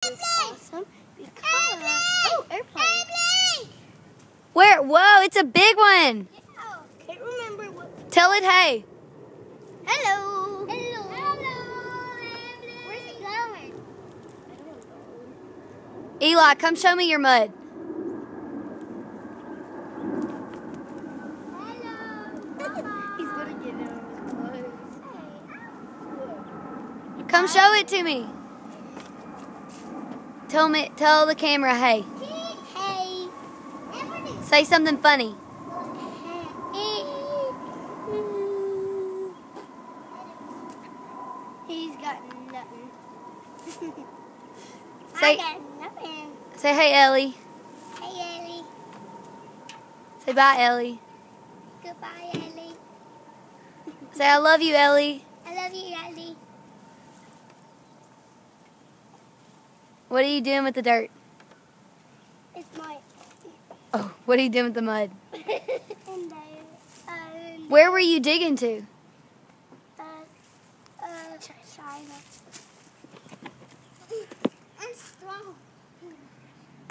is awesome because airplane. Where? Whoa, it's a big one. Can't remember what. Tell it hey. Hello. Hello. Where's it going? Eli, come show me your mud. He's gonna get in his clothes. Come show it to me. Tell the camera hey. Hey. Say something funny. He's got nothing. Say, I got nothing. say hey Ellie. Hey, Ellie. Say bye Ellie. Goodbye, Ellie. Say I love you Ellie. I love you, Ellie. What are you doing with the dirt? It's mine. Oh, what are you doing with the mud? And Where were you digging to? China. I'm strong.